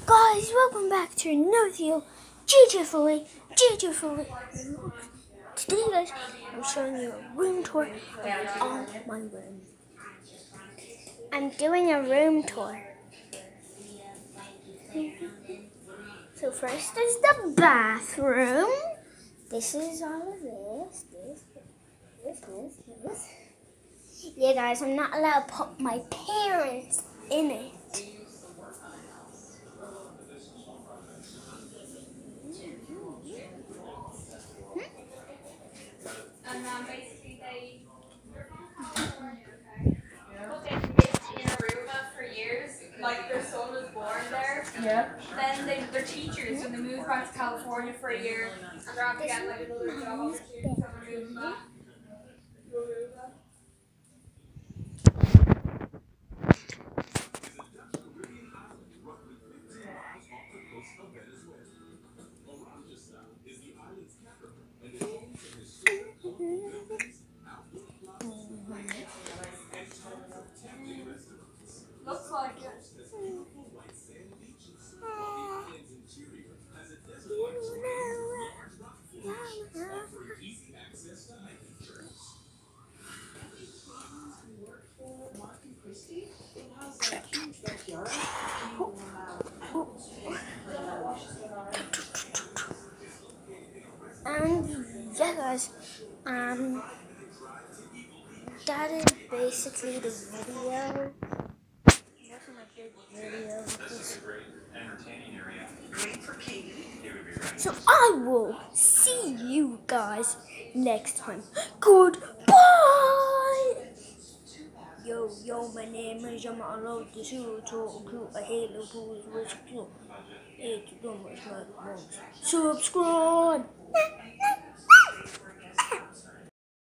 Guys, welcome back to another video. JJ Foley. Today, guys, I'm showing you a room tour of all my rooms. I'm doing a room tour. So first is the bathroom. This is all of this. Yeah, guys, I'm not allowed to put my parents in it. And then basically they lived in Aruba for years. Like their son was born there. Yeah. Then they're teachers and they moved back to California for a year and they're after getting like another job opportunity, so they're moving back to Aruba. Looks like it. And yeah, guys, that is basically the video. Wasn't a big video. So I will see you guys next time. Goodbye. Yo, my name is Yamalo. This is a Halo 2 is rich. It's so much like subscribe.